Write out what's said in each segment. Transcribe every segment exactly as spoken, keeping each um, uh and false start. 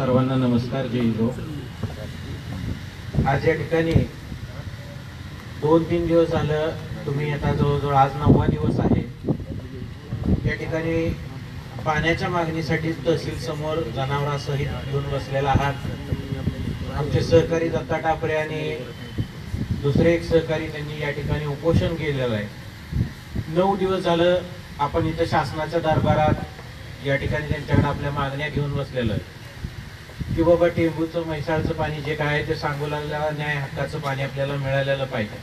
सर्वांना नमस्कार. जय हिंद. आज या ठिकाणी दोन तीन दिवस झालं तुम्ही आता जवळजवळ आज नववा दिवस आहे या ठिकाणी पाण्याच्या मागणीसाठी तहसील समोर जनावरांसहित घेऊन बसलेला आहात. आमचे सहकारी दत्ता टापरे आणि दुसरे एक सहकारी त्यांनी या ठिकाणी उपोषण केलेलं आहे. नऊ दिवस झालं आपण इथं शासनाच्या दरबारात या ठिकाणी त्यांच्याकडे आपल्या मागण्या घेऊन बसलेलो आहे की बाबा टेंबूचं म्हैसाळचं पाणी जे काय आहे ते सांगोल्याला न्याय हक्काचं पाणी आपल्याला मिळालेलं पाहिजे.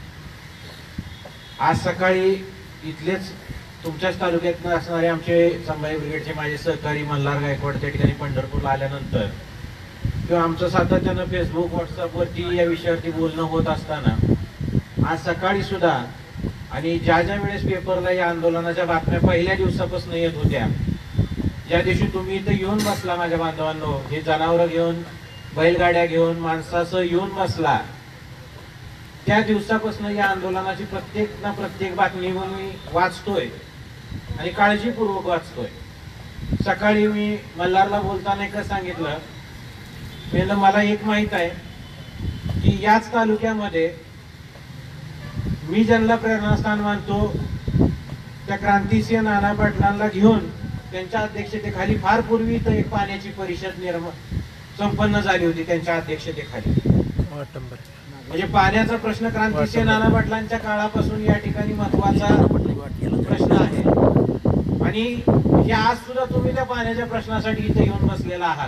आज सकाळी इथलेच तुमच्याच तालुक्यात असणारे आमचे संभाजी ब्रिगेडचे माझे सहकारी मल्हार गायकवाड त्या ठिकाणी पंढरपूरला आल्यानंतर किंवा आमचं सातत्यानं फेसबुक व्हॉट्सअपवरती या विषयावरती बोलणं होत असताना आज सकाळी सुद्धा आणि ज्या ज्या वेळेस पेपरला या आंदोलनाच्या बातम्या पहिल्या दिवसापासून येत होत्या, ज्या दिवशी तुम्ही इथं येऊन बसला माझ्या बांधवांनो, हे जनावर घेऊन बैलगाड्या घेऊन माणसासह येऊन बसला, त्या दिवसापासून या आंदोलनाची प्रत्येक ना प्रत्येक बातमी मी वाचतोय आणि काळजीपूर्वक वाचतोय. सकाळी मी मल्हारला बोलताना एकच सांगितलं, म्हणजे मला एक माहित आहे की याच तालुक्यामध्ये मी ज्यांना प्रेरणास्थान मानतो त्या क्रांतिसिंह नाना पाटलांना घेऊन त्यांच्या अध्यक्षतेखाली फार पूर्वी इथं एक पाण्याची परिषद निर्माण संपन्न झाली होती. त्यांच्या अध्यक्षतेखाली म्हणजे पाण्याचा प्रश्न क्रांतिसिंह नाना पाटलांच्या काळापासून या ठिकाणी महत्वाचा प्रश्न आहे आणि आज सुद्धा तुम्ही त्या पाण्याच्या प्रश्नासाठी इथे येऊन बसलेला आहात.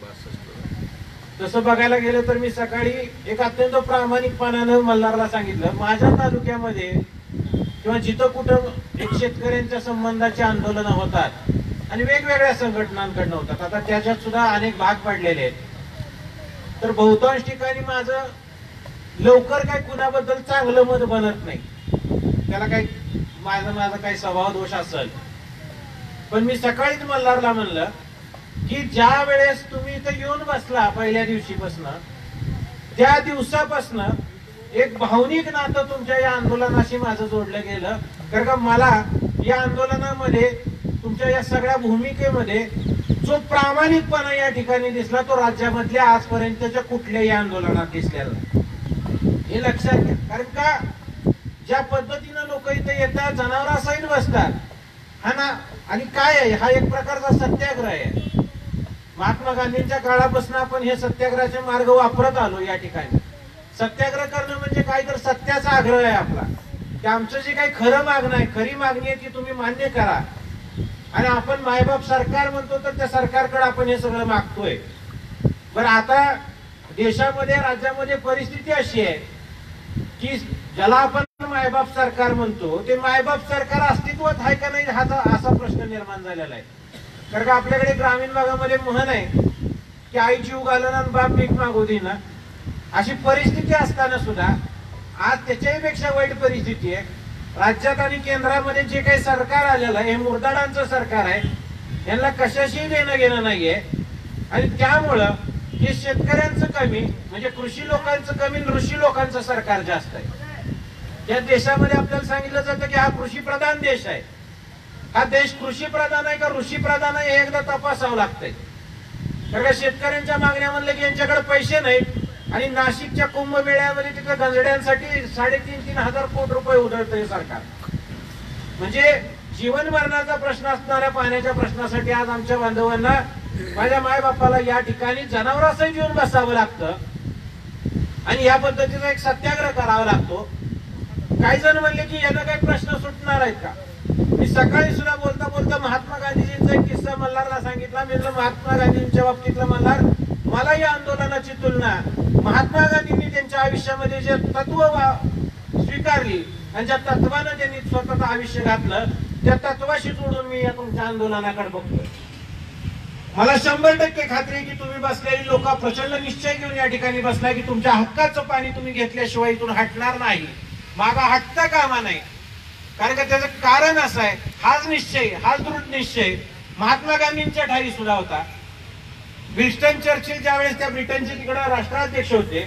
तसं बघायला गेलं तर मी सकाळी एक अत्यंत प्रामाणिकपणानं मल्हारला सांगितलं, माझ्या तालुक्यामध्ये किंवा जिथं कुठं एक शेतकऱ्यांच्या संबंधाचे आंदोलन होतात आणि वेगवेगळ्या संघटनांकडनं होतात, आता त्याच्यात सुद्धा अनेक भाग पडलेले आहेत, तर बहुतांश ठिकाणी माझं लवकर काही कुणाबद्दल चांगलं मत बनत नाही. त्याला काही माझं माझा काही स्वभाव दोष असेल, पण मी सकाळीच मल्हारला म्हणलं की ज्या वेळेस तुम्ही इथं येऊन बसला पहिल्या दिवशीपासून त्या दिवसापासून एक भावनिक नातं तुमच्या या आंदोलनाशी माझं जोडलं गेलं. कारण का मला या आंदोलनामध्ये तुमच्या या सगळ्या भूमिकेमध्ये जो प्रामाणिकपणा या ठिकाणी दिसला तो राज्यामधल्या आजपर्यंतच्या कुठल्याही आंदोलनात दिसलेला नाही, हे लक्षात घ्या. कारण का ज्या पद्धतीनं लोक इथे येतात जनावरांसहित बसतात हा ना, आणि काय आहे हा एक प्रकारचा सत्याग्रह आहे. महात्मा गांधींच्या काळापासून आपण हे सत्याग्रहाचे मार्ग वापरत आलो. या ठिकाणी सत्याग्रह करणं म्हणजे काय तर सत्याचा आग्रह आहे आपला की आमचं जे काही खरं मागणं आहे, खरी मागणी आहे ती तुम्ही मान्य करा. आणि आपण मायबाप सरकार म्हणतो तर त्या सरकारकडे आपण हे सगळं मागतोय. बरं, आता देशामध्ये राज्यामध्ये परिस्थिती अशी आहे की ज्याला आपण मायबाप सरकार म्हणतो ते मायबाप सरकार अस्तित्वात आहे का नाही हा असा प्रश्न निर्माण झालेला आहे. कारण का आपल्याकडे ग्रामीण भागामध्ये म्हण आहे की आई जीव घालून आणि बाप भीक मागू दे ना, अशी परिस्थिती असताना सुद्धा आज त्याच्याही पेक्षा वाईट परिस्थिती आहे. राज्यात आणि केंद्रामध्ये जे काही सरकार आलेलं आहे हे मुरदाडांचं सरकार आहे, यांना कशाशी देणं घेणं नाहीये आणि त्यामुळं हे शेतकऱ्यांचं कमी म्हणजे कृषी लोकांचं कमी, ऋषी लोकांचं सरकार जास्त आहे. या देशामध्ये आपल्याला सांगितलं जातं की हा कृषी प्रधान देश आहे. हा देश कृषी प्रधान आहे का ऋषी प्रधान आहे हे एकदा तपासावं लागतंय. कारण शेतकऱ्यांच्या मागण्या म्हणलं की यांच्याकडे पैसे नाहीत आणि नाशिकच्या कुंभमेळ्यामध्ये तिकडे गंजड्यांसाठी साडेतीन तीन हजार कोटी रुपये उधळतंय सरकार. म्हणजे जीवन मरणाचा प्रश्न असणाऱ्या पाण्याच्या प्रश्नासाठी आज आमच्या बांधवांना माझ्या मायबापाला या ठिकाणी जनावरांसहित येऊन बसावं लागतं आणि या पद्धतीचा एक सत्याग्रह करावा लागतो. काही जण म्हणले की यांना काही प्रश्न सुटणार आहेत का. मी सकाळी सुद्धा बोलता बोलता महात्मा गांधीजींचा एक किस्सा मल्हारला सांगितला. मी महात्मा गांधींच्या बाबतीतला मल्हार, मला या आंदोलनाची तुलना महात्मा गांधींनी त्यांच्या आयुष्यामध्ये जे तत्व स्वीकारली आणि ज्या तत्वानं त्यांनी स्वतःचं आयुष्य घातलं त्या तत्वाशी जोडून मी या तुमच्या आंदोलनाकडे बघतोय. मला शंभर टक्के खात्री आहे की तुम्ही बसलेली लोक प्रचंड निश्चय घेऊन या ठिकाणी बसलाय की तुमच्या हक्काचं पाणी तुम्ही घेतल्याशिवाय इथून हटणार नाही, मागा हटता कामा नाही. कारण का त्याचं कारण असं आहे, हाच निश्चय हाच दृढ निश्चय महात्मा गांधींच्या ठाई सुद्धा होता. विन्स्टन चर्चिल ज्यावेळेस त्या ब्रिटनचे तिकडे राष्ट्राध्यक्ष होते,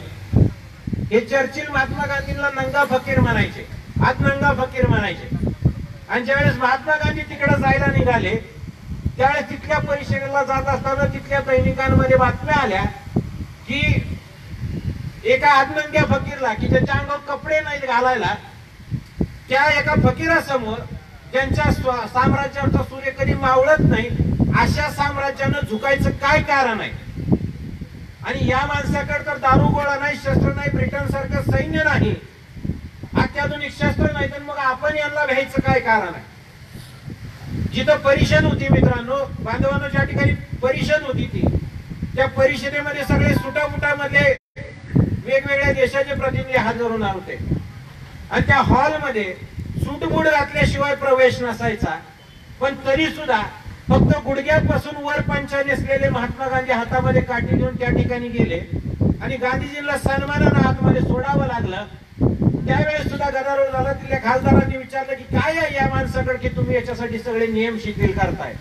हे चर्चिल महात्मा गांधींना नंगा फकीर म्हणायचे, आज नंगा फकीर म्हणायचे. आणि ज्यावेळेस महात्मा गांधी तिकडे जायला निघाले त्यावेळेस तिथल्या परिषदेला जात असताना तिथल्या दैनिकांमध्ये बातम्या आल्या की एका आदनंग्या फकीरला, की ज्याच्या अंगावर कपडे नाहीत घालायला, त्या एका फकीरासमोर ज्यांच्या साम्राज्याचा सूर्य कधी मावळत नाही अशा साम्राज्यानं झुकायचं काय कारण आहे? आणि या माणसाकडे तर दारुगोळा नाही, शस्त्र नाही, ब्रिटन सारखं सैन्य नाही, अत्याधुनिक शस्त्र नाही, तर मग आपण यांना भ्यायचं काय कारण आहे? जिथं परिषद होती मित्रांनो, बांधवांनो, ज्या ठिकाणी परिषद होती ती त्या परिषदेमध्ये सगळे सुटाफुटामध्ये वेगवेगळ्या देशाचे प्रतिनिधी हजर होणार होते आणि त्या हॉलमध्ये सूटबूट घातल्याशिवाय प्रवेश नसायचा. पण तरी सुद्धा फक्त गुडघ्यापासून वर पंचा नेसलेले महात्मा गांधी हातामध्ये काठी घेऊन त्या ठिकाणी गेले आणि गांधीजींना सन्मानानं आतमध्ये सोडावं लागलं. त्यावेळेस सुद्धा गदारोळ झाला. तिथल्या खासदारांनी विचारलं की काय आहे या माणसाकडे की तुम्ही याच्यासाठी सगळे नियम शिथिल करताय?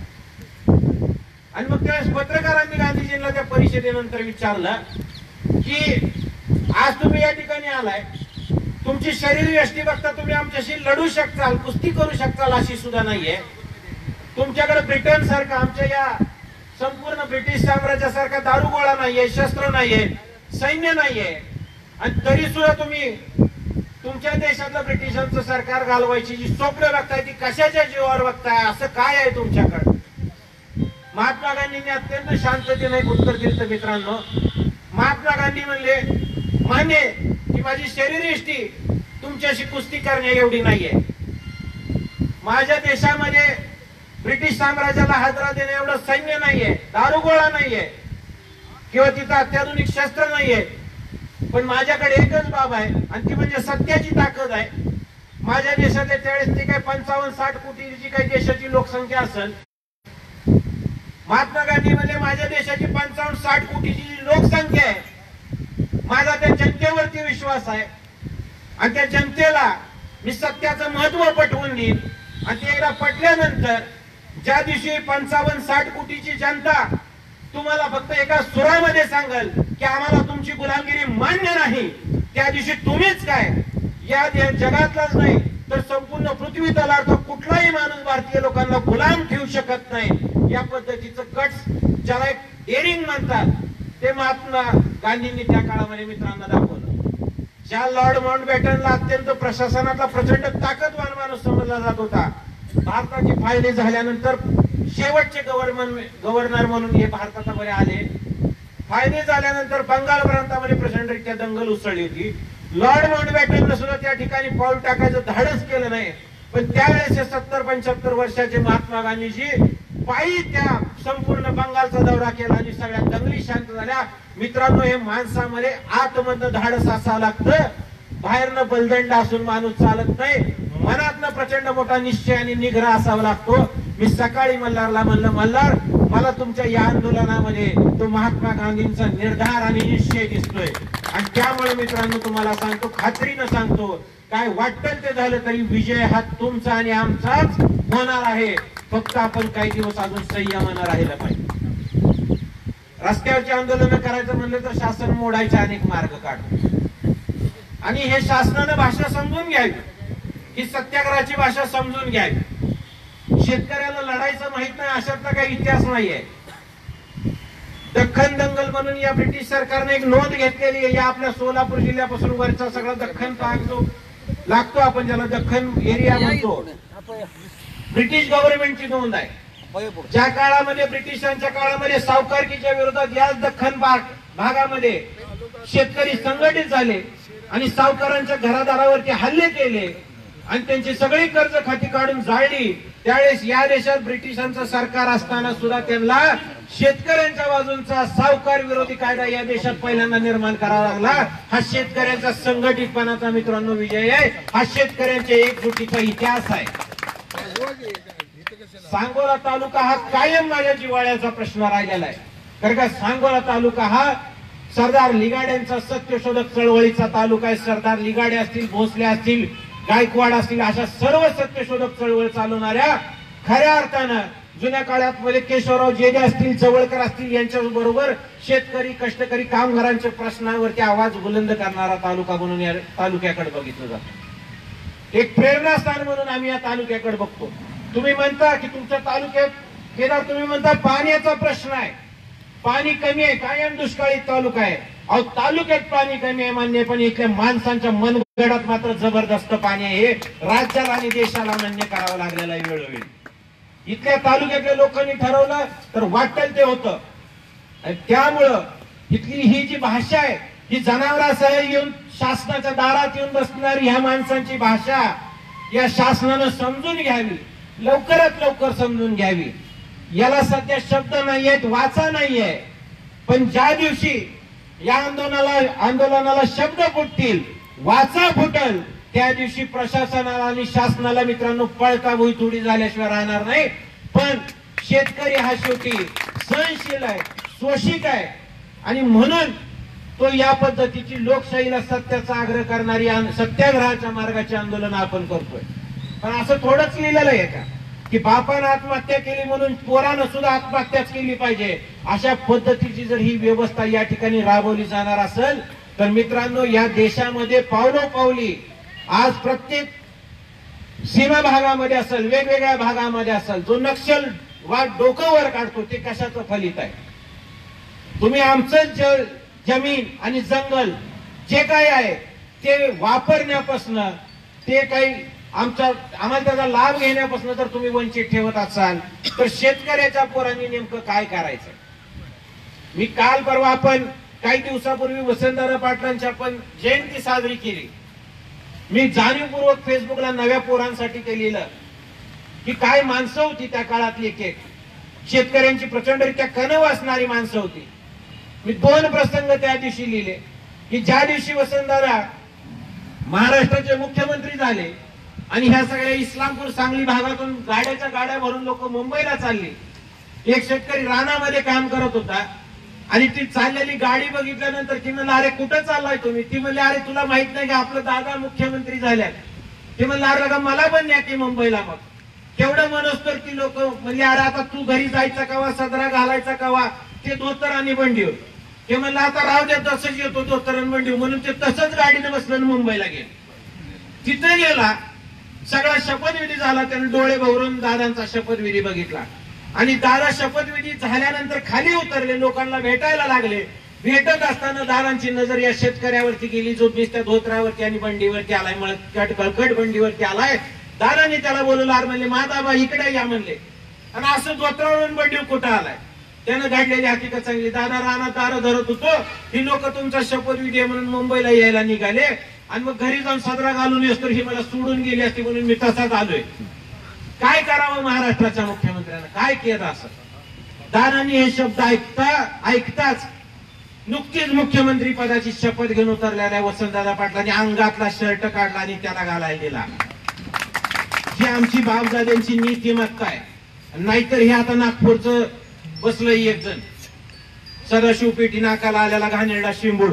आणि मग त्यावेळेस पत्रकारांनी गांधीजींना त्या परिषदेनंतर विचारलं की आज तुम्ही या ठिकाणी आलाय, तुमची शरीर यष्टी बघता तुम्ही आमच्याशी लढू शकताल, कुस्ती करू शकताल अशी सुद्धा नाहीये. तुमच्याकडे ब्रिटन सारखा, आमच्या या संपूर्ण ब्रिटिश साम्राज्यासारखा दारुगोळा नाहीये, शस्त्र नाहीये, सैन्य नाहीये, आणि तरी सुद्धा तुम्ही तुमच्या देशातलं ब्रिटिशांचं सरकार घालवायची जी स्वप्न बघताय ती कशाच्या जीवावर बघताय? असं काय आहे तुमच्याकडे? महात्मा गांधींनी अत्यंत शांततेने एक उत्तर दिलं. मित्रांनो, महात्मा गांधी म्हणले, मान्य की माझी शरीरयष्टी तुमच्याशी कुस्ती करण्या एवढी नाहीये, माझ्या देशामध्ये ब्रिटिश साम्राज्याला हादरा देण्या एवढं सैन्य नाहीये, दारुगोळा नाहीये किंवा तिथं अत्याधुनिक शस्त्र नाहीये, पण माझ्याकडे एकच बाब आहे आणि ती म्हणजे सत्याची ताकद आहे. माझ्या देशातल्या त्यावेळेस ती काय पंचावन्न साठ कोटीची काही देशाची लोकसंख्या असेल. महात्मा गांधी म्हणजे माझ्या देशाची पंचावन्न साठ कोटीची जी लोकसंख्या आहे, माझा त्या जनतेवरती विश्वास आहे आणि त्या जनतेला मी सत्याचं महत्व पटवून देईन. आणि ते एकदा पटल्यानंतर ज्या दिवशी पंचावन्न साठ कोटीची जनता तुम्हाला फक्त एका सुरामध्ये सांगल की आम्हाला तुमची गुलामगिरी मान्य नाही, त्या दिवशी तुम्हीच काय या जगातलाच नाही तर संपूर्ण पृथ्वी तलावर कुठलाही माणूस भारतीय लोकांना गुलाम ठेवू शकत नाही. या पद्धतीचं कट्स ज्याला एक डेअरिंग म्हणतात ते महात्मा गांधींनी त्या काळामध्ये मित्रांना दाखवलं. ज्या लॉर्ड माउंटबॅटनला अत्यंत प्रशासनातला प्रचंड ताकदवान माणूस समजला जात होता, भारताची फायदे झाल्यानंतर शेवटचे गव्हर्नमेंट गव्हर्नर म्हणून हे भारतामध्ये आले. फायदे झाल्यानंतर बंगाल प्रांतामध्ये प्रचंडरित्या दंगल उसळली होती. लॉर्ड माउंटबॅटनने सुद्धा त्या ठिकाणी पाऊल टाकायचं धाडस केलं नाही, पण त्यावेळेस सत्तर पंच्याहत्तर वर्षाचे महात्मा गांधीजी पायी त्या संपूर्ण बंगालचा दौरा केला आणि सगळ्या दंगली शांत झाल्या. मित्रांनो, हे माणसामध्ये आतमधनं धाडस असावं लागतं, बाहेरनं बलदंड असून माणूस चालत नाही, मनातनं प्रचंड मोठा निश्चय आणि निग्रह असावा लागतो. मी सकाळी मल्हारला म्हणलं, मल्हार मला तुमच्या या आंदोलनामध्ये तो महात्मा गांधींचा निर्धार आणि निश्चय दिसतोय आणि त्यामुळे मित्रांनो तुम्हाला सांगतो, खात्रीनं सांगतो, काय वाटतं ते झालं तरी विजय हा तुमचा आणि आमचाच होणार आहे. फक्त आपण काही दिवस अजून संयमानं राहिलं पाहिजे. रस्त्यावरची आंदोलन करायचं म्हणलं तर शासन मोडायचे अनेक मार्ग काढतो आणि हे शासनानं भाषा समजून घ्यावी, ही सत्याग्रहाची भाषा समजून घ्यावी. शेतकऱ्याला लढायचं माहित नाही अशातला काही इतिहास नाहीये. दख्खन दंगल म्हणून या ब्रिटिश सरकारने एक नोंद घेतलेली आहे. या आपल्या सोलापूर जिल्ह्यापासून वरचा सगळा दख्खन भाग जो लागतो, आपण ज्याला दख्खन एरिया म्हणतो, ब्रिटिश गव्हर्नमेंटची नोंद आहे. ज्या काळामध्ये ब्रिटिशांच्या काळामध्ये सावकारकीच्या विरोधात या दख्खन भाग भागामध्ये शेतकरी संघटित झाले आणि सावकारांच्या घरादारावरती हल्ले केले आणि त्यांची सगळी कर्ज खाती काढून जाळली, त्यावेळेस या देशात ब्रिटिशांचं सरकार असताना सुद्धा त्यांना शेतकऱ्यांच्या बाजूंचा सावकार विरोधी कायदा या देशात पहिल्यांदा निर्माण करावा लागला. हा शेतकऱ्यांचा संघटितपणाचा मित्रांनो विजय आहे, हा शेतकऱ्यांच्या एकजुटीचा इतिहास आहे. सांगोला तालुका हा कायम माझ्या जिव्हाळ्याचा प्रश्न राहिलेला आहे, कारण का सांगोला तालुका हा सरदार लिगाड्यांचा सत्यशोधक चळवळीचा तालुका आहे. सरदार लिगाडे असतील, भोसले असतील, गायकवाड असतील, अशा सर्व सत्यशोधक चळवळ चालवणाऱ्या खऱ्या अर्थानं जुन्या काळात मध्ये केशवराव जेजे असतील, जवळकर असतील, यांच्या बरोबर शेतकरी कष्टकरी कामगारांच्या प्रश्नावरती आवाज बुलंद करणारा तालुका म्हणून या तालुक्याकडे बघितलं जातं. एक प्रेरणास्थान म्हणून आम्ही या तालुक्याकडे बघतो. तुम्ही म्हणता की तुमच्या तालुक्यात केदार तुम्ही म्हणता पाण्याचा प्रश्न आहे, पाणी कमी आहे, कायम दुष्काळी तालुका आहे. अहो तालुक्यात पाणी कमी आहे मान्य, पण इथल्या माणसांच्या मनगडात मात्र जबरदस्त पाणी आहे. हे राज्याला आणि देशाला मान्य करावं लागलेलं आहे वेळोवेळी. इथल्या तालुक्यातल्या लोकांनी ठरवलं तर वाटेल ते होतं. त्यामुळं इथली ही जी भाषा आहे ही जनावरासह येऊन शासनाच्या दारात येऊन बसणारी ह्या माणसांची भाषा या शासनानं समजून घ्यावी, लवकरात लवकर समजून घ्यावी. याला सध्या शब्द नाहीयेत, वाचा नाहीये, पण ज्या दिवशी या आंदोलनाला आंदोलनाला शब्द फुटतील, वाचा फुटल, त्या दिवशी प्रशासनाला आणि शासनाला मित्रांनो पळका भुई थोडी झाल्याशिवाय राहणार नाही. पण शेतकरी हा शेवटी सहनशील आहे, शोषिक आहे, आणि म्हणून तो या पद्धतीची लोकशाहीला सत्याचा आग्रह करणारी सत्याग्रहाच्या मार्गाचे आंदोलन आपण करतोय. पण असं थोडंच लिहिलेलं आहे का की बापानं आत्महत्या केली म्हणून पोरानं सुद्धा आत्महत्याच केली पाहिजे? अशा पद्धतीची जर ही व्यवस्था या ठिकाणी राबवली जाणार असेल तर मित्रांनो या देशामध्ये पावलोपावली आज प्रत्येक सीमा भागामध्ये असेल, वेगवेगळ्या भागामध्ये असेल, जो नक्षल वाट डोकं वर काढतो ते कशाचं फलित आहे? तुम्ही आमचं जमीन आणि जंगल जे काय आहे ते वापरण्यापासून ते काही आमच्या आम्हाला त्याचा लाभ घेण्यापासून जर तुम्ही वंचित ठेवत असाल तर शेतकऱ्याच्या पोरांनी नेमकं काय करायचं? मी काल परवा आपण काही दिवसापूर्वी वसंतदादा पाटलांची आपण जयंती साजरी केली. मी जाणीवपूर्वक फेसबुकला नव्या पोरांसाठी ते लिहिलं की काय माणसं होती त्या काळातली, एक एक शेतकऱ्यांची प्रचंडरित्या कणव असणारी माणसं होती. मी दोन प्रसंग त्या दिवशी लिहिले की ज्या दिवशी वसंतदादा महाराष्ट्राचे मुख्यमंत्री झाले आणि ह्या सगळ्या इस्लामपूर सांगली भागातून गाड्याच्या गाड्या भरून लोक मुंबईला चालली. एक शेतकरी रानामध्ये काम करत होता आणि ती चाललेली गाडी बघितल्यानंतर ती म्हणला, अरे कुठं चाललाय तुम्ही? ती म्हणली, अरे तुला माहित नाही का आपलं दादा मुख्यमंत्री झाल्यात? ते म्हणलं, अरे मला पण न्या की मुंबईला. मग केवढं मनोस्तर ती लोक म्हणले, अरे आता तू घरी जायचा कवा, सदरा घालायचा कवा? ते धोतर आणि बंडीव. ते म्हणलं आता राहू द्या, तसंच येतो धोतर आणि बंडीव. म्हणून ते तसंच गाडीने बसलं मुंबईला गेलं. तिथे गेला, सगळा शपथविधी झाला, त्याने डोळे भरून दादांचा शपथविधी बघितला आणि दादा शपथविधी झाल्यानंतर खाली उतरले, लोकांना भेटायला लागले. भेटत असताना दादांची नजर या शेतकऱ्यावरती गेली जो नुसत्या धोत्रावरती आणि बंडीवरती आलाय, मळकट कळकट बंडीवरती आलाय. दादाने त्याला बोलवलं, आर म्हणले मादाबा इकडे या म्हणले. आणि असं धोत्रावरून बंडीव कुठं आलाय? त्यानं घडलेली हकीकत सांगली. दादा रानात दारं धरत होतो, ही लोक तुमचा शपथविधी म्हणून मुंबईला यायला निघाले आणि मग घरी जाऊन सदरा घालून येस तर ही मला सोडून गेली असती म्हणून मी तसाच आलोय. काय करावं महाराष्ट्राच्या मुख्यमंत्र्यांना? काय केलं असं? दादांनी हे शब्द ऐकता ऐकताच नुकतीच मुख्यमंत्री पदाची शपथ घेऊन उतरलेल्या वसंतदादा पाटलांनी अंगातला शर्ट काढला आणि त्याला घालायला दिला. ही आमची बापदाद्यांची नीतिमत्ता आहे. नाहीतर हे आता नागपूरचं बसलंय एक जण सदाशिव पेठी नाकाला आलेला घाणेरडा शिंबूड,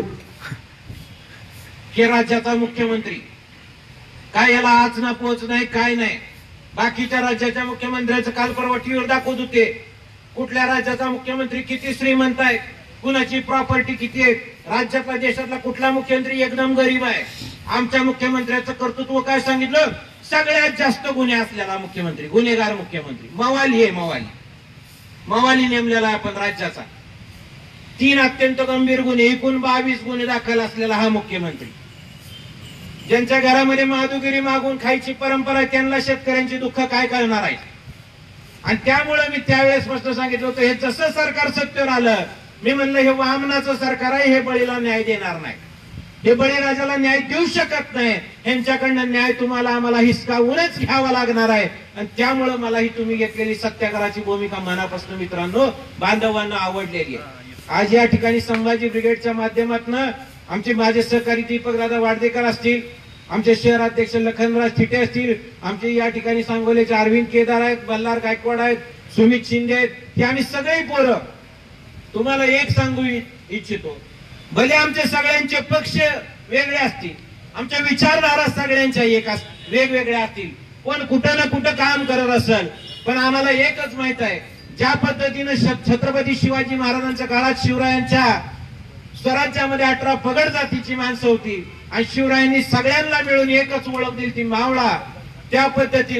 हे राज्याचा मुख्यमंत्री. काय याला आज ना पोच नाही, काय नाही. बाकीच्या राज्याच्या मुख्यमंत्र्यांचं काल परवा टीव्हीवर दाखवत होते कुठल्या राज्याचा मुख्यमंत्री किती श्रीमंत आहे, कुणाची प्रॉपर्टी किती आहे. राज्यातला देशातला कुठला मुख्यमंत्री एकदम गरीब आहे. आमच्या मुख्यमंत्र्याचं कर्तृत्व काय सांगितलं? सगळ्यात जास्त गुन्हे असलेला मुख्यमंत्री, गुन्हेगार मुख्यमंत्री. मवाली आहे, मवाली मवाली नेमलेला आपण राज्याचा. तीन अत्यंत गंभीर गुन्हे, एकूण बावीस गुन्हे दाखल असलेला हा मुख्यमंत्री. ज्यांच्या घरामध्ये माधुगिरी मागून खायची परंपरा आहे त्यांना शेतकऱ्यांची दुःख काय कळणार आहे? आणि त्यामुळे मी त्यावेळेस स्पष्ट सांगितलं होतं, हे जसं सरकार सत्तेवर आलं, मी म्हणलं हे वामनाचं सरकार आहे, हे बळीला न्याय देणार नाही, हे बळीराजाला न्याय देऊ शकत नाही. यांच्याकडनं न्याय तुम्हाला आम्हाला हिसकावूनच घ्यावा लागणार आहे. आणि त्यामुळे मला ही तुम्ही घेतलेली सत्याग्रहाची भूमिका मनापासून मित्रांनो बांधवांना आवडलेली आहे. आज या ठिकाणी संभाजी ब्रिगेडच्या माध्यमातून आमचे माझे सहकारी दीपकदादा वाडदेकर असतील, आमचे शहराध्यक्ष लखनराज थिटे असतील, आमचे या ठिकाणी सांगोलेचे अरविंद केदार आहेत, बल्लार गायकवाड आहेत, सुमित शिंदे आहेत, हे आम्ही सगळे पोरं तुम्हाला एक सांगू इच्छितो, भले आमचे सगळ्यांचे पक्ष वेगळे असतील, आमच्या विचारधारा सगळ्यांच्या एक वेगवेगळ्या असतील, कोण कुठं ना कुठं काम करत असेल, पण आम्हाला एकच माहित आहे, ज्या पद्धतीने छत्रपती शिवाजी महाराजांच्या काळात शिवरायांच्या स्वराज्यामध्ये अठरा पगड जातीची माणसं होती आणि शिवरायांनी सगळ्यांना मिळून एकच ओळख दिली ती मावळा, त्या पद्धतीनं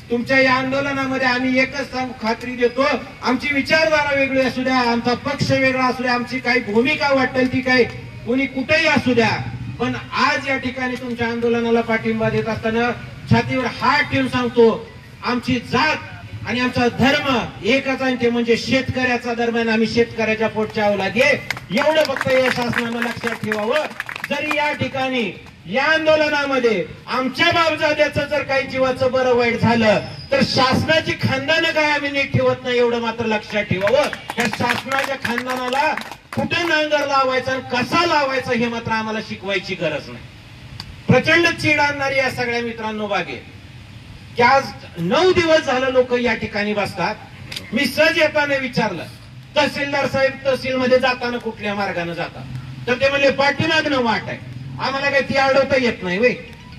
तुमच्या या आंदोलनामध्ये आम्ही एकच सांगू, खात्री देतो, आमची विचारधारा वेगळी असू द्या, आमचा पक्ष वेगळा असू द्या, आमची काही भूमिका वाटेल ती काही कोणी कुठेही असू द्या, पण आज या ठिकाणी तुमच्या आंदोलनाला पाठिंबा देत असताना छातीवर हात ठेवून सांगतो, आमची जात आणि आमचा धर्म एकच आहे, ते म्हणजे शेतकऱ्याचा धर्म आहे. आम्ही शेतकऱ्याच्या पोटच्या अवलादी आहे, एवढं फक्त या शासनानं लक्षात ठेवावं. जरी या ठिकाणी या आंदोलनामध्ये आमच्या बापजाद्याचं जर काही जीवाचं बरं वाईट झालं तर शासनाची खानदानं काय आम्ही नीट ठेवत नाही, एवढं मात्र लक्षात ठेवावं. या शासनाच्या खानदानाला कुठे नांगर लावायचा आणि कसा लावायचा हे मात्र आम्हाला शिकवायची गरज नाही. प्रचंड चीड आणणारी या सगळ्या मित्रांनो बागे की आज नऊ दिवस झालं लोक या ठिकाणी बसतात. मी सहज येताना विचारलं, तहसीलदार साहेब तहसील मध्ये जाताना कुठल्या मार्गाने जातात, तर ते म्हणले पाठीमागनं वाट आहे. आम्हाला काही ती अडवता येत नाही वे,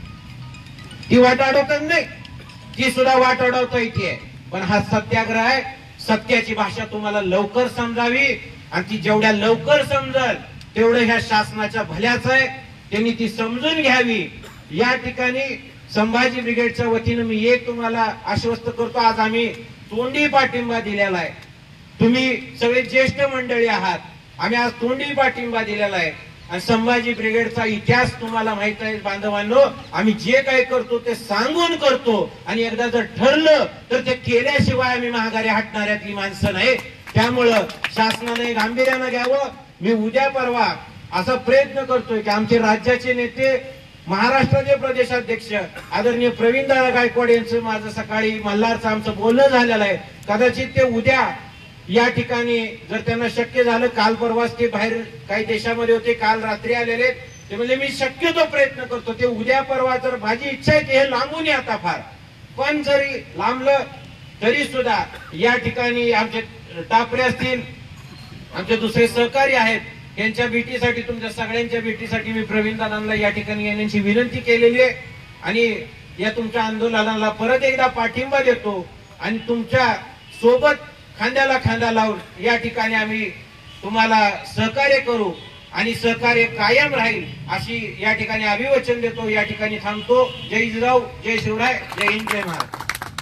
ती वाट अडवता नाही, ती सुद्धा वाट अडवता येते. पण हा सत्याग्रह आहे, सत्याची भाषा तुम्हाला लवकर समजावी आणि ती जेवढ्या लवकर समजल तेवढं ह्या शासनाच्या भल्याच आहे, त्यांनी ती समजून घ्यावी. या ठिकाणी संभाजी ब्रिगेडच्या वतीनं मी एक तुम्हाला आश्वस्त करतो, आज आम्ही तोंडी पाठिंबा दिलेला आहे. तुम्ही सगळे ज्येष्ठ मंडळी आहात, आम्ही आज तोंडी पाठिंबा दिलेला आहे. आणि संभाजी ब्रिगेडचा इतिहास तुम्हाला माहित आहे बांधवांनो, आम्ही जे काही करतो ते सांगून करतो आणि एकदा जर ठरलं तर ते केल्याशिवाय आम्ही माघारी हटणाऱ्यातली माणसं नाही. त्यामुळं शासनाने गांभीर्यानं घ्यावं. मी उद्या परवा असा प्रयत्न करतोय की आमचे राज्याचे नेते, महाराष्ट्राचे प्रदेशाध्यक्ष आदरणीय प्रवीणदादा गायकवाड यांचं माझं सकाळी मल्हारचं आमचं बोलणं झालेलं आहे. कदाचित ते उद्या या ठिकाणी जर त्यांना शक्य झालं, काल परवाच ते बाहेर काही देशामध्ये होते, काल रात्री आलेले, ते म्हणजे मी शक्यतो प्रयत्न करतो ते उद्या परवा, जर माझी इच्छा आहे की हे लांबून आता फार, पण जरी लांबलं तरी सुद्धा या ठिकाणी आमचे टापरे असतील, आमचे दुसरे सहकारी आहेत, यांच्या भेटीसाठी, तुमच्या सगळ्यांच्या भेटीसाठी मी प्रवीणदादांना या ठिकाणी येण्याची विनंती केलेली आहे. आणि या तुमच्या आंदोलनाला परत एकदा पाठिंबा देतो आणि तुमच्या सोबत खांद्याला खांदा लावून या ठिकाणी आम्ही तुम्हाला सहकार्य करू आणि सहकार्य कायम राहील अशी या ठिकाणी अभिवचन देतो. या ठिकाणी थांबतो. जय जिजाऊ, जय शिवराय, जय हिंद, जय महाराज.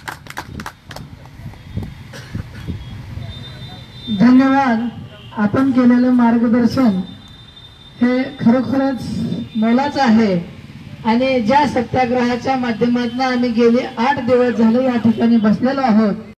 धन्यवाद. आपण केलेलं मार्गदर्शन हे खरोखरच मोलाचं आहे आणि ज्या सत्याग्रहाच्या माध्यमातून आम्ही गेले आठ दिवस झाले या ठिकाणी बसलेलो आहोत,